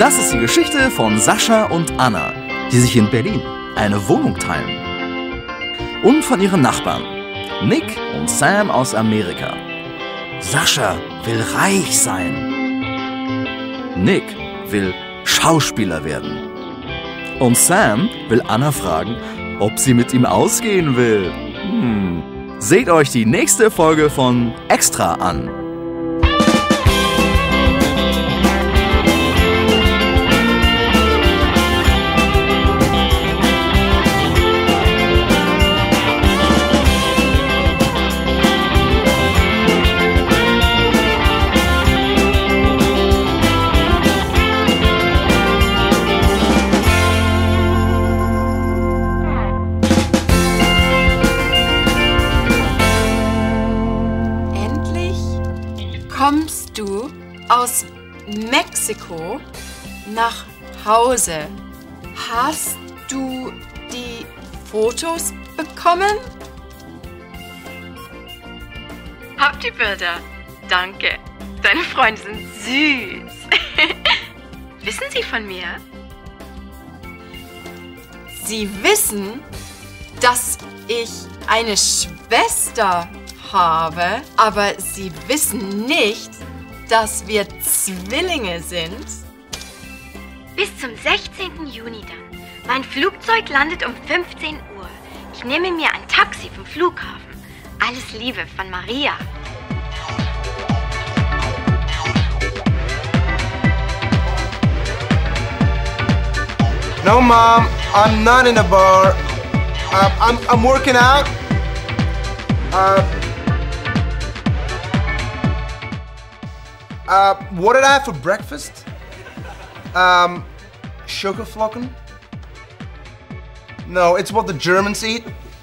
Das ist die Geschichte von Sascha und Anna, die sich in Berlin eine Wohnung teilen. Und von ihren Nachbarn, Nick und Sam aus Amerika. Sascha will reich sein. Nick will Schauspieler werden. Und Sam will Anna fragen, ob sie mit ihm ausgehen will. Seht euch die nächste Folge von Extra an. Kommst du aus Mexiko nach Hause? Hast du die Fotos bekommen? Hab die Bilder. Danke. Deine Freunde sind süß. Wissen Sie von mir? Sie wissen, dass ich eine Schwester habe, aber Sie wissen nicht, dass wir Zwillinge sind. Bis zum 16. Juni dann. Mein Flugzeug landet um 15 Uhr. Ich nehme mir ein Taxi vom Flughafen. Alles Liebe von Maria. No, Mom, I'm not in a bar. I'm working out. What did I have for breakfast? Schokoflocken? No, it's what the Germans eat.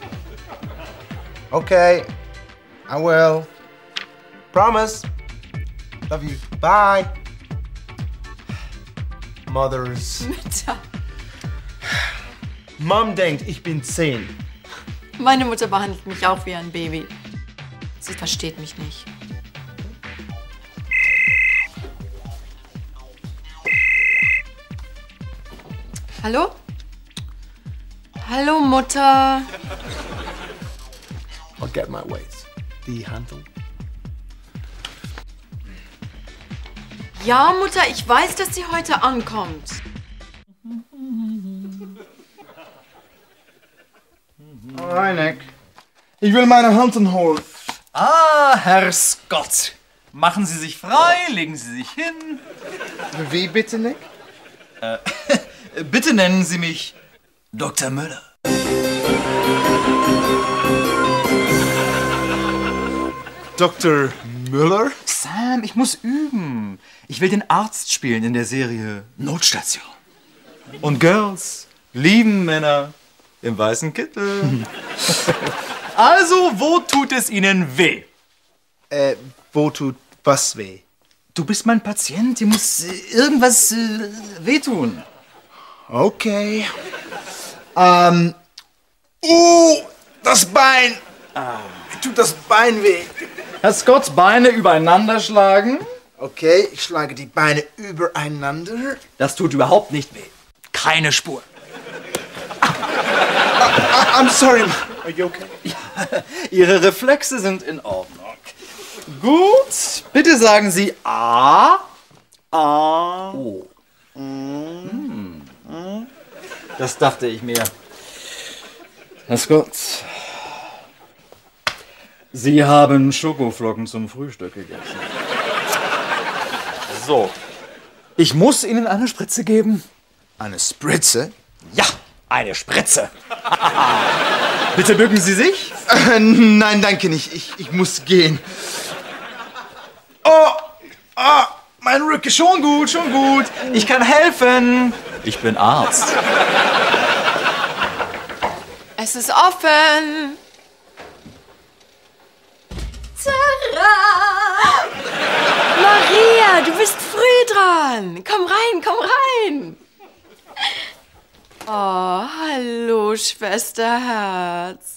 Okay, I will. Promise. Love you. Bye. Mothers. Mütter. Mom denkt, ich bin 10. Meine Mutter behandelt mich auch wie ein Baby. Sie versteht mich nicht. Hallo? Hallo, Mutter. I'll get my ways. Die Handlung. Ja, Mutter, ich weiß, dass sie heute ankommt. Hi, Nick. Ich will meine Hanteln holen. Ah, Herr Scott. Machen Sie sich frei, legen Sie sich hin. Wie bitte, Nick? Bitte nennen Sie mich Dr. Müller. Dr. Müller? Sam, ich muss üben. Ich will den Arzt spielen in der Serie Notstation. Und Girls lieben Männer im weißen Kittel. Also, wo tut es Ihnen weh? Wo tut was weh? Du bist mein Patient, dir muss irgendwas wehtun. Okay. Das Bein. Tut das Bein weh? Herr Scott, Beine übereinander schlagen. Okay, ich schlage die Beine übereinander. Das tut überhaupt nicht weh. Keine Spur. I'm sorry. Are you okay? Ihre Reflexe sind in Ordnung. Gut, bitte sagen Sie A. A. O. Das dachte ich mir. Herr Scott, Sie haben Schokoflocken zum Frühstück gegessen. So, ich muss Ihnen eine Spritze geben. Eine Spritze? Ja, eine Spritze. Bitte bücken Sie sich. Nein, danke nicht. Ich muss gehen. Mein Rücken, schon gut, schon gut. Ich kann helfen. Ich bin Arzt. Es ist offen. Sarah! Maria, du bist früh dran. Komm rein, komm rein. Oh, hallo, Schwesterherz.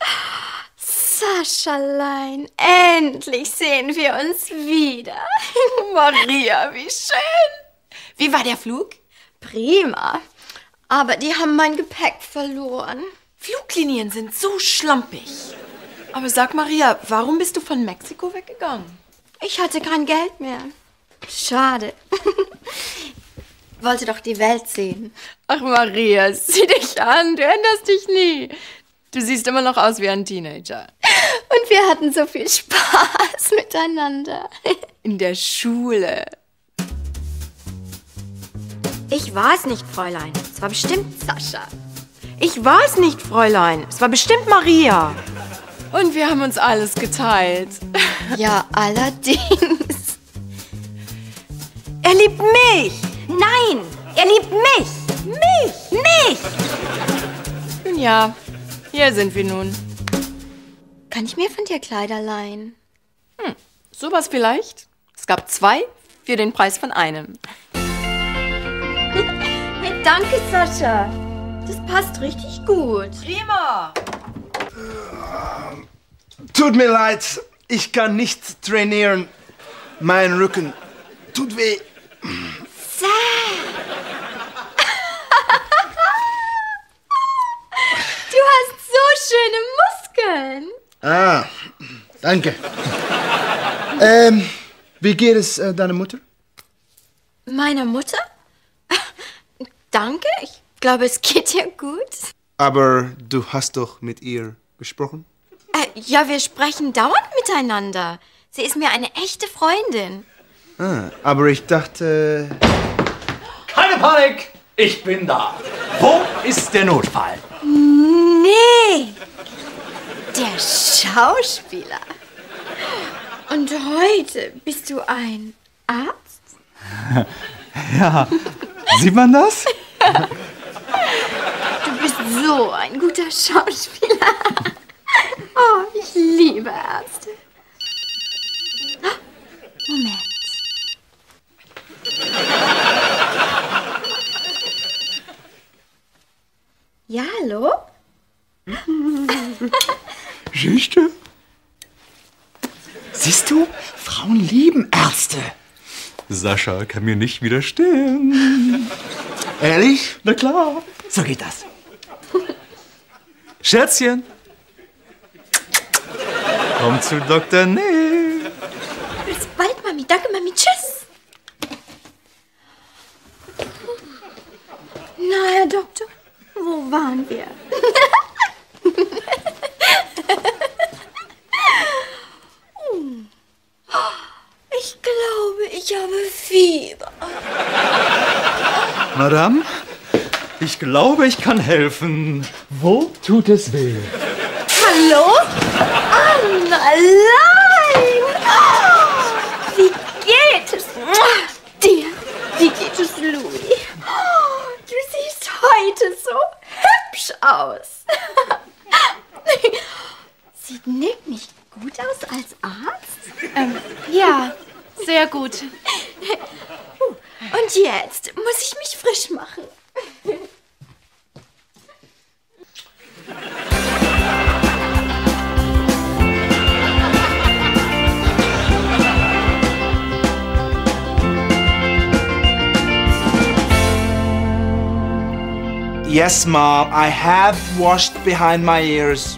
Saschalein, endlich sehen wir uns wieder. Maria, wie schön. Wie war der Flug? Prima. Aber die haben mein Gepäck verloren. Fluglinien sind so schlampig. Aber sag, Maria, warum bist du von Mexiko weggegangen? Ich hatte kein Geld mehr. Schade. Wollte doch die Welt sehen. Ach, Maria, sieh dich an, du änderst dich nie. Du siehst immer noch aus wie ein Teenager. Und wir hatten so viel Spaß miteinander. In der Schule. Ich war es nicht, Fräulein. Es war bestimmt Sascha. Ich war es nicht, Fräulein. Es war bestimmt Maria. Und wir haben uns alles geteilt. Ja, allerdings. Er liebt mich. Nein, er liebt mich. Mich. Nun ja, hier sind wir nun. Kann ich mir von dir Kleider leihen? Sowas vielleicht? Es gab 2 für den Preis von einem. Hey, danke, Sascha. Das passt richtig gut. Prima. Tut mir leid, ich kann nicht trainieren. Mein Rücken tut weh. Sam. Du hast so schöne Muskeln. Ah, danke. Wie geht es deiner Mutter? Meiner Mutter? Danke, ich glaube, es geht ihr gut. Aber du hast doch mit ihr gesprochen? Ja, wir sprechen dauernd miteinander. Sie ist mir eine echte Freundin. Ah, aber ich dachte... Keine Panik, ich bin da. Wo ist der Notfall? Nee, der Schauspieler. Und heute bist du ein Arzt? Ja, sieht man das? Du bist so ein guter Schauspieler. Oh, ich liebe Ärzte. Moment. Ja, hallo? Siehst du? Siehst du? Frauen lieben Ärzte. Sascha kann mir nicht widerstehen. Ehrlich? Na klar, so geht das. Schätzchen, komm zu Dr. Nick. Bis bald, Mami. Danke, Mami. Tschüss. Na, Herr Doktor, wo waren wir? Ich glaube, ich habe Fieber. Madame, ich glaube, ich kann helfen. Wo tut es weh? Hallo? Anna, allein! Oh, wie geht es dir? Wie geht es Louis? Oh, du siehst heute so hübsch aus. Sieht Nick nicht gut aus als Arzt? Ja, sehr gut. Und jetzt muss ich mich frisch machen. Yes, Mom, I have washed behind my ears.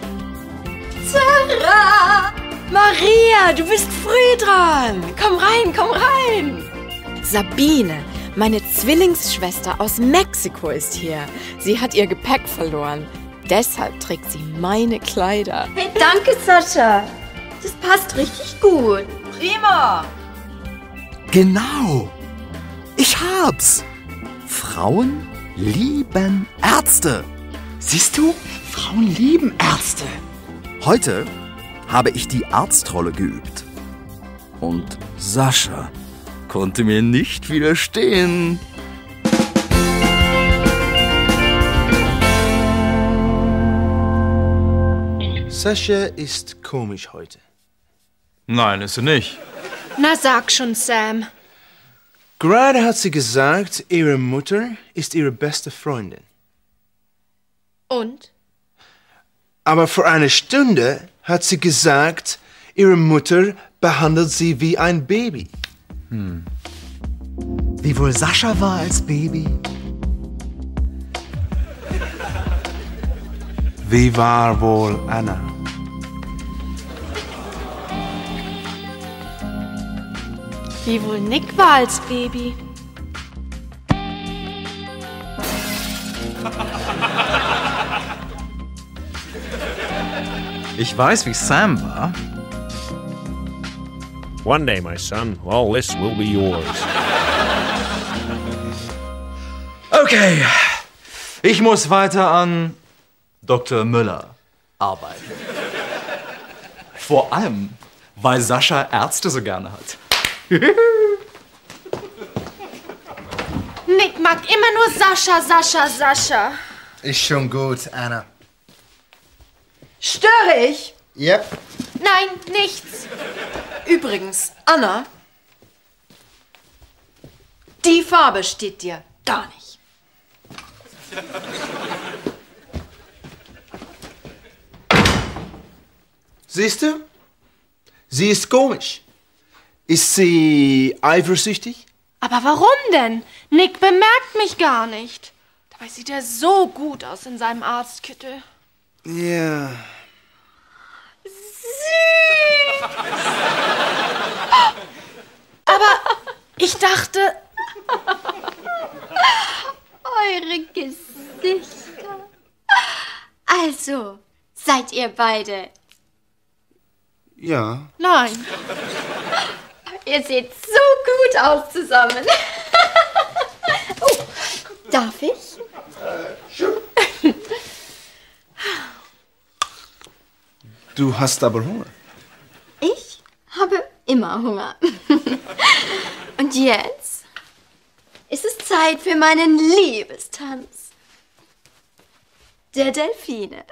Sarah! Maria, du bist früh dran. Komm rein, komm rein. Sabine, meine Zwillingsschwester aus Mexiko ist hier. Sie hat ihr Gepäck verloren. Deshalb trägt sie meine Kleider. Hey, danke, Sascha. Das passt richtig gut. Prima. Genau. Ich hab's. Frauen lieben Ärzte. Siehst du? Frauen lieben Ärzte. Heute habe ich die Arztrolle geübt. Und Sascha konnte mir nicht widerstehen. Sascha ist komisch heute. Nein, ist sie nicht. Na sag schon, Sam. Gerade hat sie gesagt, ihre Mutter ist ihre beste Freundin. Und? Aber vor einer Stunde hat sie gesagt, ihre Mutter behandelt sie wie ein Baby. Wie wohl Sascha war als Baby? Wie war wohl Anna? Wie wohl Nick war als Baby? Ich weiß, wie Sam war. One day, my son, all this will be yours. Okay, ich muss weiter an Dr. Müller arbeiten. Vor allem, weil Sascha Ärzte so gerne hat. Nick mag immer nur Sascha, Sascha, Sascha. Ist schon gut, Anna. Störe ich? Yep. Nein, nichts. Übrigens, Anna, die Farbe steht dir gar nicht. Siehst du? Sie ist komisch. Ist sie eifersüchtig? Aber warum denn? Nick bemerkt mich gar nicht. Dabei sieht er so gut aus in seinem Arztkittel. Ja. Aber ich dachte... Eure Gesichter. Also, seid ihr beide... Ja. Nein. Ihr seht so gut aus zusammen. Oh, darf ich? Du hast aber Hunger. Ich habe immer Hunger. Und jetzt ist es Zeit für meinen Liebestanz. Der Delfine.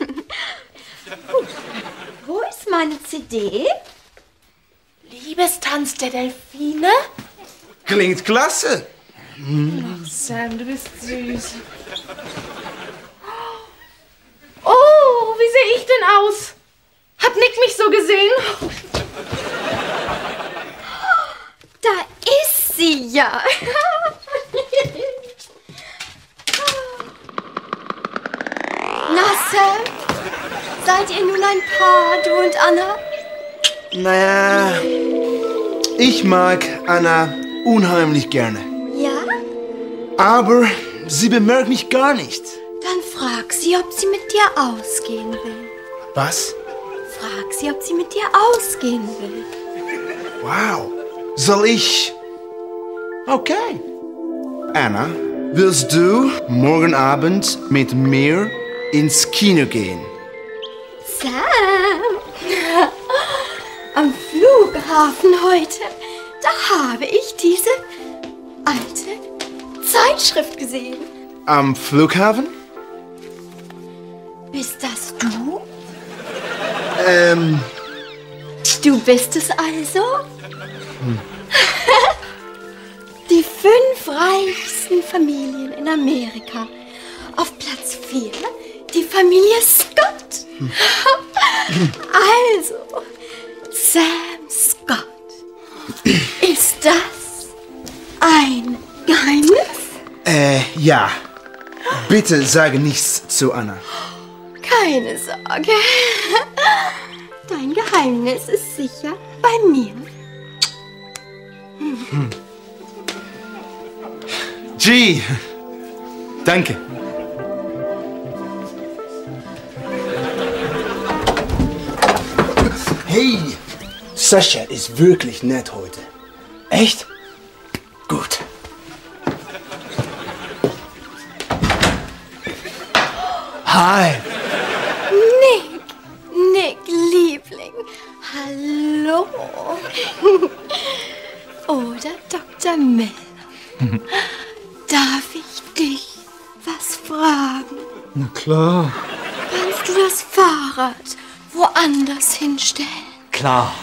Wo ist meine CD? Liebestanz der Delfine? Klingt klasse. Sam, du bist süß. Oh, wie sehe ich denn aus? Hat Nick mich so gesehen? Da ist sie ja. Na, Sam? Seid ihr nun ein Paar, du und Anna? Naja, ich mag Anna unheimlich gerne. Ja? Aber sie bemerkt mich gar nicht. Dann frag sie, ob sie mit dir ausgehen will. Was? Frag sie, ob sie mit dir ausgehen will. Wow. Soll ich? Okay. Anna, willst du morgen Abend mit mir ins Kino gehen? Sam! Am Flughafen heute, da habe ich diese alte Zeitschrift gesehen. Am Flughafen? Bist das du? Du bist es also? Die 5 reichsten Familien in Amerika. Auf Platz 4 die Familie Scott. Also, Sam Scott. Ist das ein Geheimnis? Ja. Bitte sage nichts zu Anna. Keine Sorge. Dein Geheimnis ist sicher bei mir. G. Danke. Hey, Sascha ist wirklich nett heute. Echt? Gut. Hi. Nick, Liebling. Hallo. Oder Dr. Miller. Darf ich dich was fragen? Na klar. Kannst du das Fahrrad woanders hinstellen? Klar.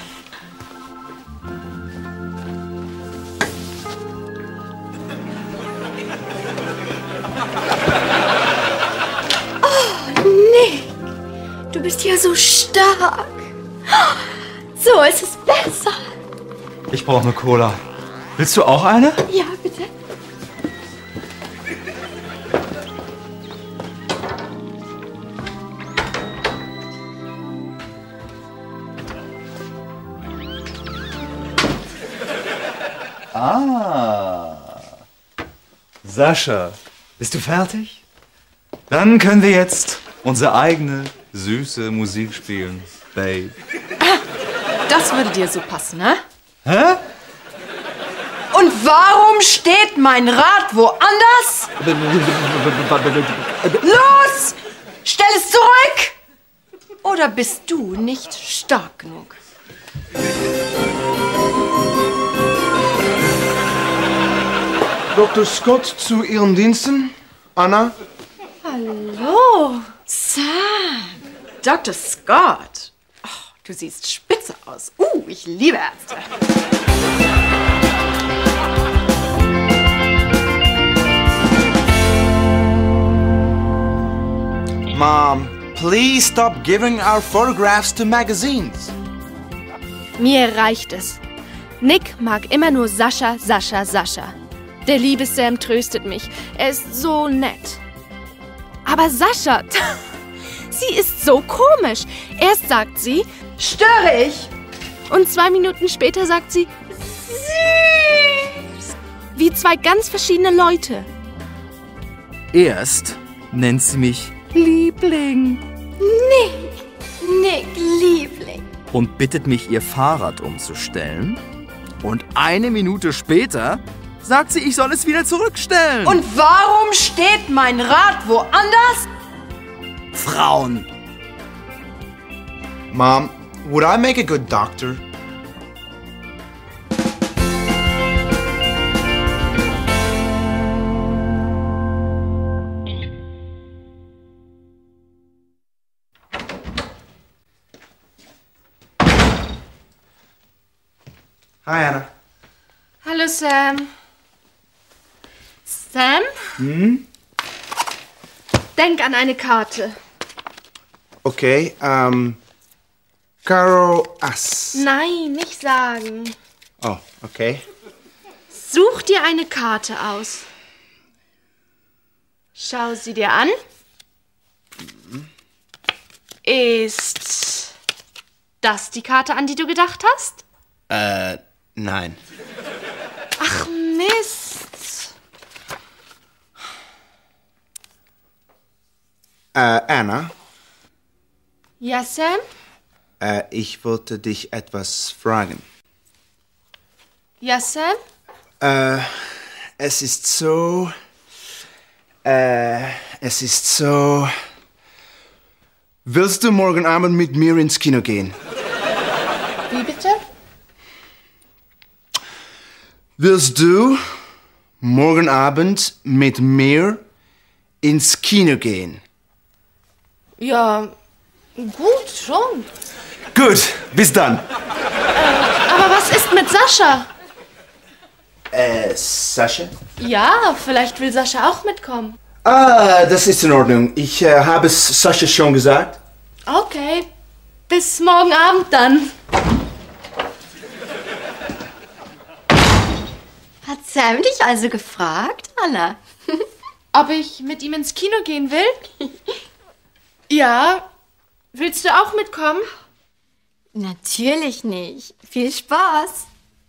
Nick, du bist ja so stark. So ist es besser. Ich brauche eine Cola. Willst du auch eine? Ja, bitte. Sascha, bist du fertig? Dann können wir jetzt unsere eigene, süße Musik spielen, Babe. Das würde dir so passen, ne? Hä? Und warum steht mein Rad woanders? Los! Stell es zurück! Oder bist du nicht stark genug? Dr. Scott zu Ihren Diensten. Anna? Hallo, Sam. Dr. Scott. Oh, du siehst spitze aus. Ich liebe Ärzte. Mom, please stop giving our photographs to magazines. Mir reicht es. Nick mag immer nur Sascha, Sascha, Sascha. Der liebe Sam tröstet mich. Er ist so nett. Aber Sascha, sie ist so komisch. Erst sagt sie, Störe ich? und 2 Minuten später sagt sie, süß. Wie 2 ganz verschiedene Leute. Erst nennt sie mich Liebling Nick, Liebling. und bittet mich, ihr Fahrrad umzustellen. Und 1 Minute später sagt sie, ich soll es wieder zurückstellen. Und warum steht mein Rad woanders? Frauen. Mom, would I make a good doctor? Hi, Anna. Hallo Sam. Sam? Denk an eine Karte. Okay, Karo Ass. Nein, nicht sagen. Oh, okay. Such dir eine Karte aus. Schau sie dir an. Ist das die Karte, an die du gedacht hast? Nein. Ach Mist. Anna, Ja, Sam? ich wollte dich etwas fragen. Ja, Sam? Es ist so... Willst du morgen Abend mit mir ins Kino gehen? Wie bitte? Willst du morgen Abend mit mir ins Kino gehen? Ja, gut, schon. Gut, bis dann. Aber was ist mit Sascha? Sascha? Ja, vielleicht will Sascha auch mitkommen. Ah, das ist in Ordnung. Ich habe es Sascha schon gesagt. Okay, bis morgen Abend dann. Hat Sam dich also gefragt, Anna? Ob ich mit ihm ins Kino gehen will? Ja. Willst du auch mitkommen? Natürlich nicht. Viel Spaß.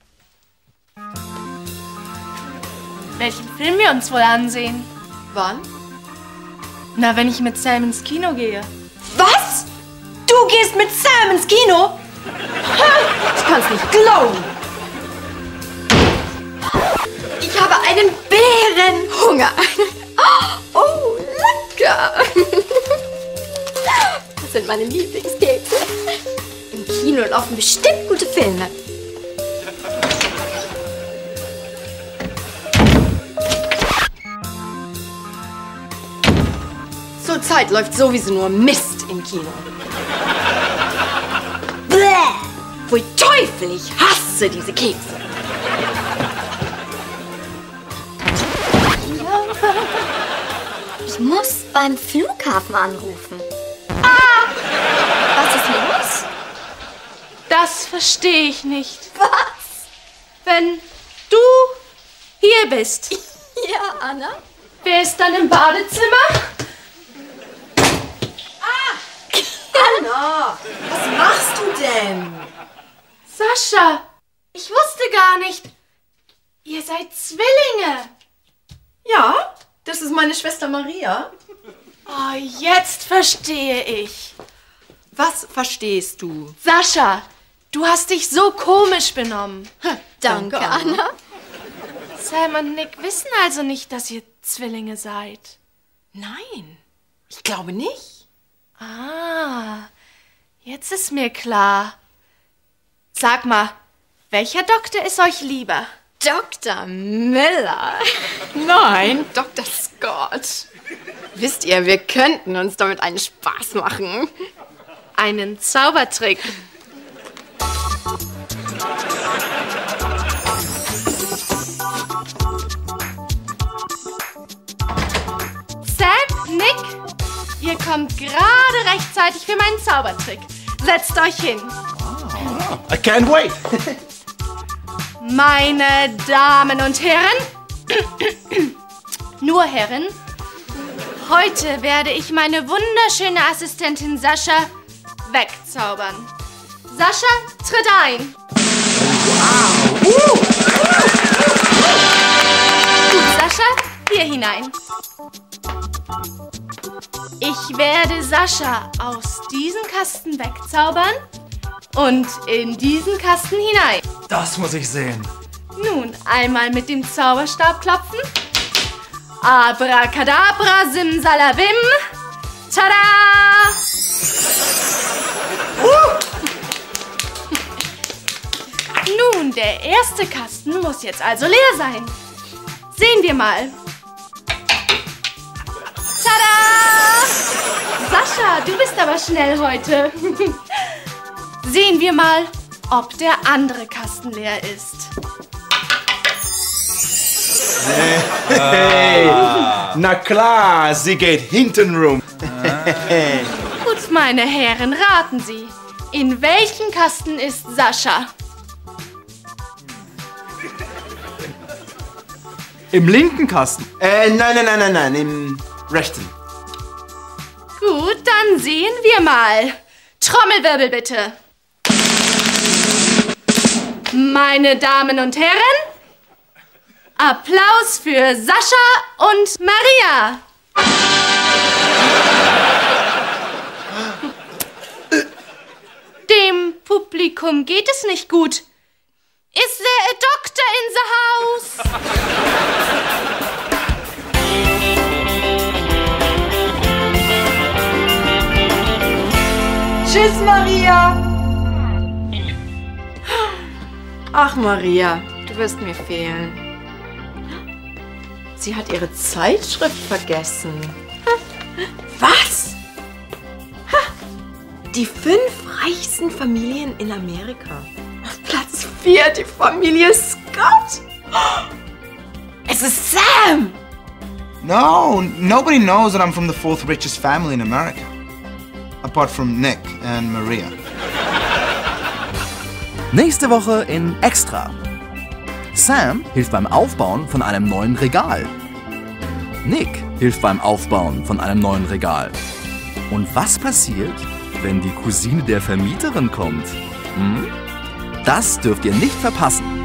Welchen Film wir uns wohl ansehen? Wann? Na, wenn ich mit Sam ins Kino gehe. Was? Du gehst mit Sam ins Kino? Ich kann's nicht glauben. Ich habe einen Bärenhunger. Oh, lecker. Das sind meine Lieblingskekse. Im Kino laufen bestimmt gute Filme. Zurzeit läuft sowieso nur Mist im Kino. Bäh! Pfui Teufel, ich hasse diese Kekse. Ich muss beim Flughafen anrufen. Was ist los? Das verstehe ich nicht. Was? Wenn du hier bist. Ja, Anna? Wer ist dann im Badezimmer? Anna, was machst du denn? Sascha, ich wusste gar nicht. Ihr seid Zwillinge. Ja, das ist meine Schwester Maria. Oh, jetzt verstehe ich. Was verstehst du? Sascha, du hast dich so komisch benommen. Danke, Anna. Sam und Nick wissen also nicht, dass ihr Zwillinge seid. Nein, ich glaube nicht. Ah, jetzt ist mir klar. Sag mal, welcher Doktor ist euch lieber? Dr. Miller. Nein, Dr. Scott. Wisst ihr, wir könnten uns damit einen Spaß machen. Einen Zaubertrick. Sam, Nick, ihr kommt gerade rechtzeitig für meinen Zaubertrick. Setzt euch hin. I can't wait. Meine Damen und Herren, nur Herren, heute werde ich meine wunderschöne Assistentin Sascha wegzaubern. Sascha, tritt ein. Gut, Sascha, hier hinein. Ich werde Sascha aus diesem Kasten wegzaubern und in diesen Kasten hinein. Das muss ich sehen. Nun, einmal mit dem Zauberstab klopfen. Abracadabra, simsalabim. Tada! Nun, der erste Kasten muss jetzt also leer sein. Sehen wir mal. Tada! Sascha, du bist aber schnell heute. Sehen wir mal, ob der andere Kasten leer ist. Hey, na klar, sie geht hinten rum. Gut, meine Herren, raten Sie. In welchem Kasten ist Sascha? Im linken Kasten. Nein, im rechten. Gut, dann sehen wir mal. Trommelwirbel bitte. Meine Damen und Herren, Applaus für Sascha und Maria. Dem Publikum geht es nicht gut. Is there a doctor in the house? Tschüss, Maria. Ach, Maria, du wirst mir fehlen. Sie hat ihre Zeitschrift vergessen. Was? Die 5 reichsten Familien in Amerika. Auf Platz 4 die Familie Scott. Es ist Sam! No, nobody knows that I'm from the 4th richest family in America. Apart from Nick and Maria. Nächste Woche in Extra. Sam hilft beim Aufbauen von einem neuen Regal. Nick hilft beim Aufbauen von einem neuen Regal. Und was passiert, wenn die Cousine der Vermieterin kommt? Das dürft ihr nicht verpassen.